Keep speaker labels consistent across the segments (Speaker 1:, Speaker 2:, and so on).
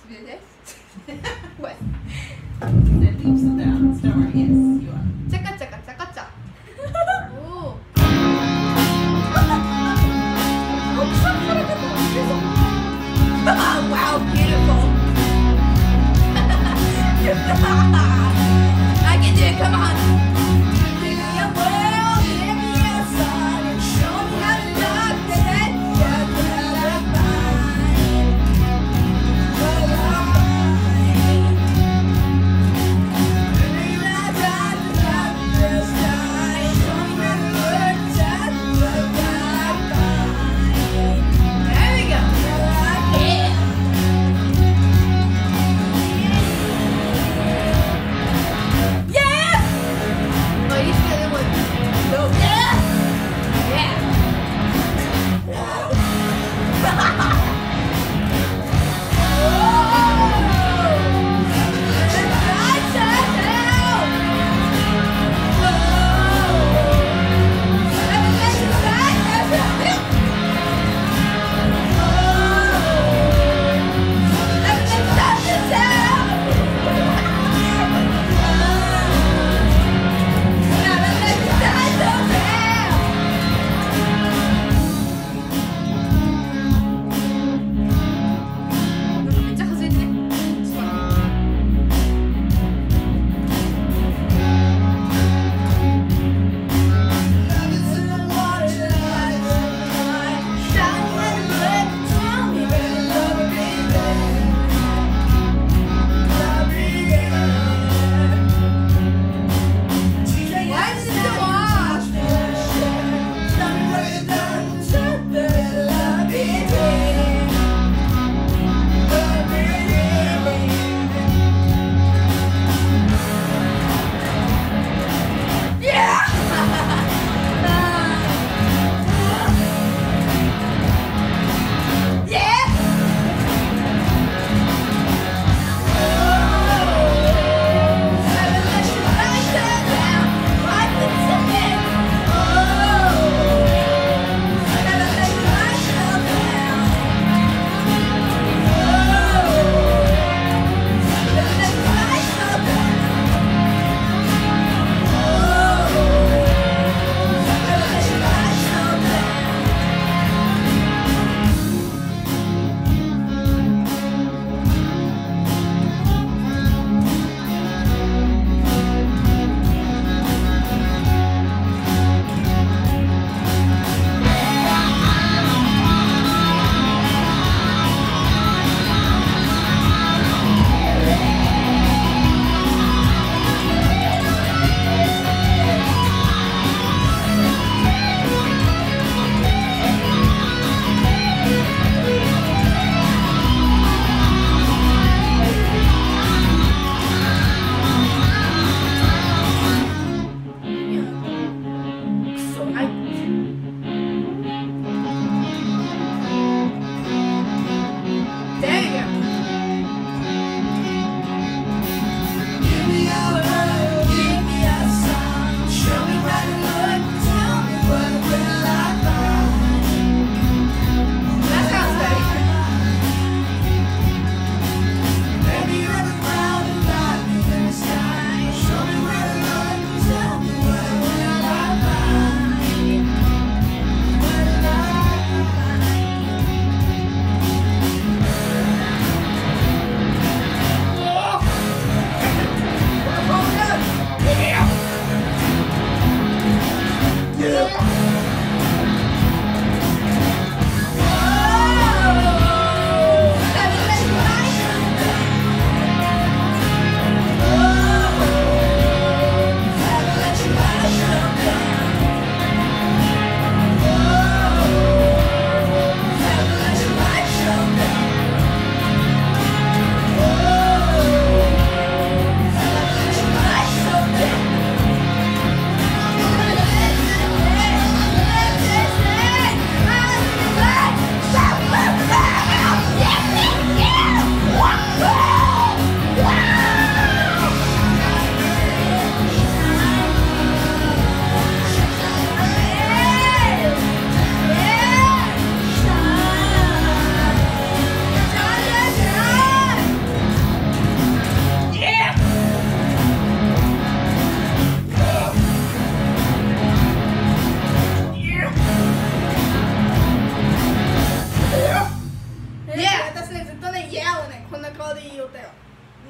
Speaker 1: What?
Speaker 2: Then leaps and bounds. Don't worry. Yes, you are.
Speaker 1: Chaka chaka chaka cha. Oh. Wow, beautiful. I can do it. Come on. Give me a world, give me a sun, and show me how to knock the head down that I find.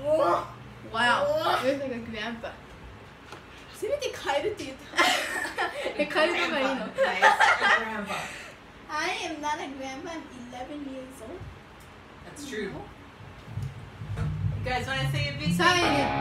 Speaker 1: Wow. Looks like a grandpa. せめてカエルって言ってカエルとかいいの
Speaker 2: Nice. Grandpa.
Speaker 1: I am not a grandma. I'm 11 years old.
Speaker 2: That's true. You guys want to say a big
Speaker 1: さあ